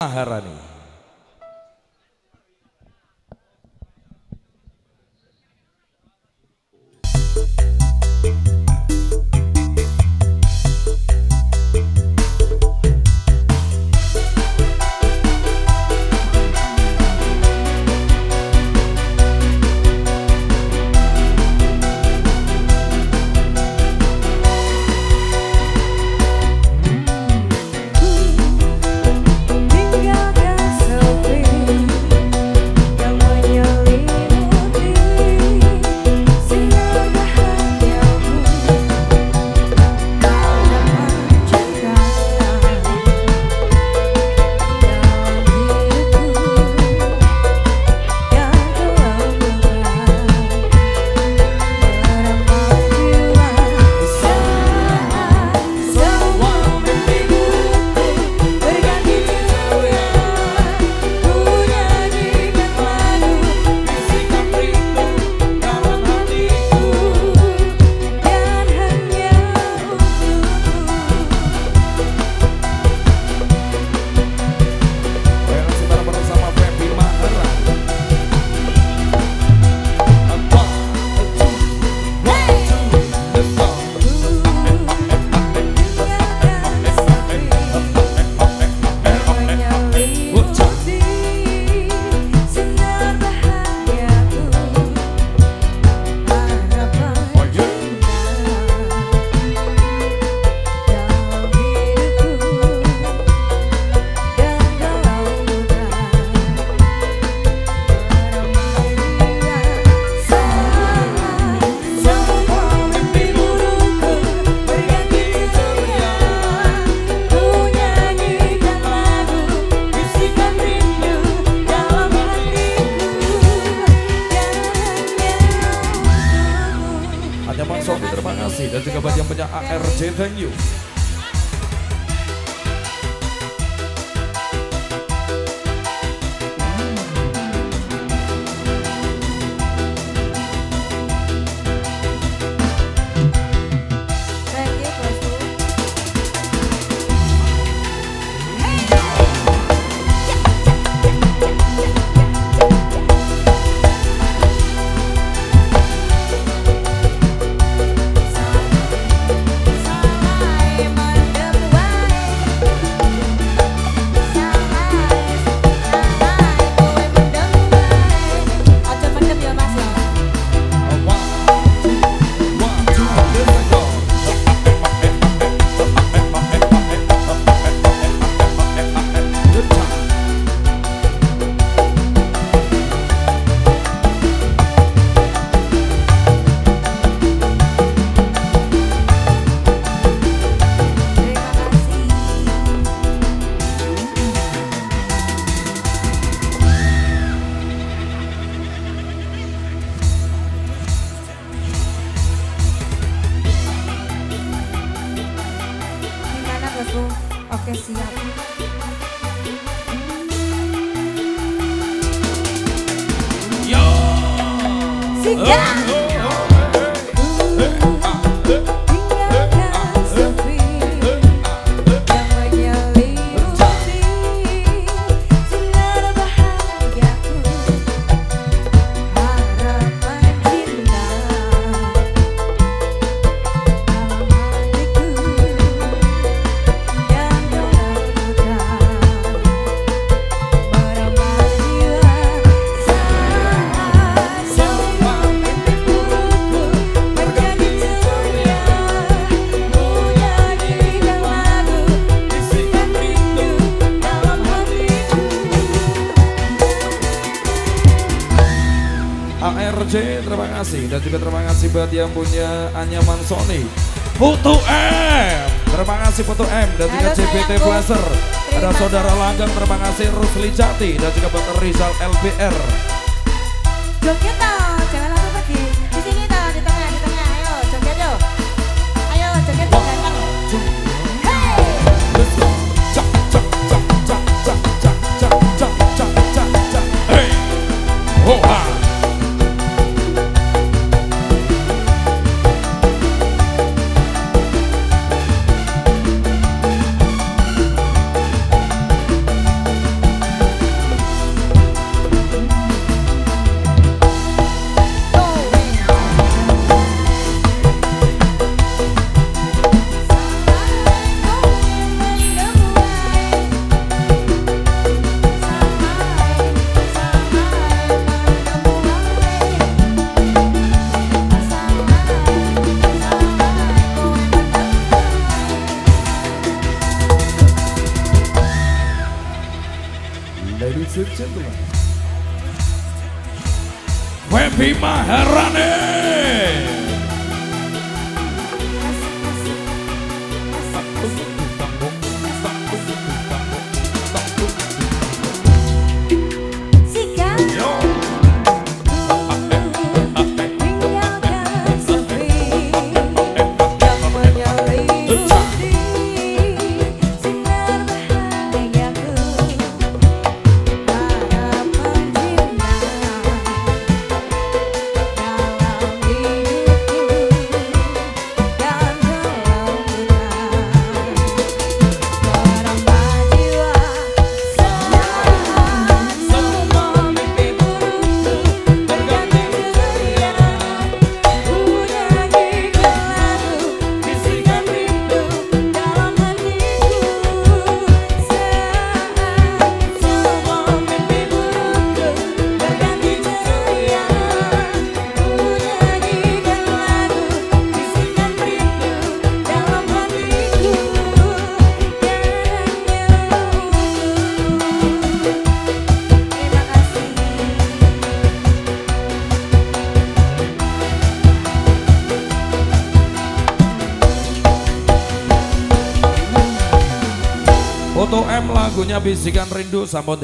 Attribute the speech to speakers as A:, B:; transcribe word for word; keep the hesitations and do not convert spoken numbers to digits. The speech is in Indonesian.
A: Maharani. Terima kasih dan juga buat yang punya A R J, thank you.
B: Oke, siap.
A: Yo.
B: Siap.
A: A R J, terima kasih. Dan juga terima kasih buat yang punya Anyaman Sony. Foto M, terima kasih Foto M. Dan juga J B T Blazer. Ada Saudara Langgang, terima kasih Rusli Jati. Dan juga buat Rizal L B R.
B: Joget toh, jangan langsung pergi. Di sini toh, di tengah, di tengah. Ayo, joget yo. Ayo, joget toh, ganteng. Hey!
A: Let's go. Cak, cak, cak, cak, cak, cak, cak, cak, cak, cak, cak. Hey! Oh, ah. Ladies and gentlemen, Feby Maharani. Foto M lagunya Bisikan Rindu sambut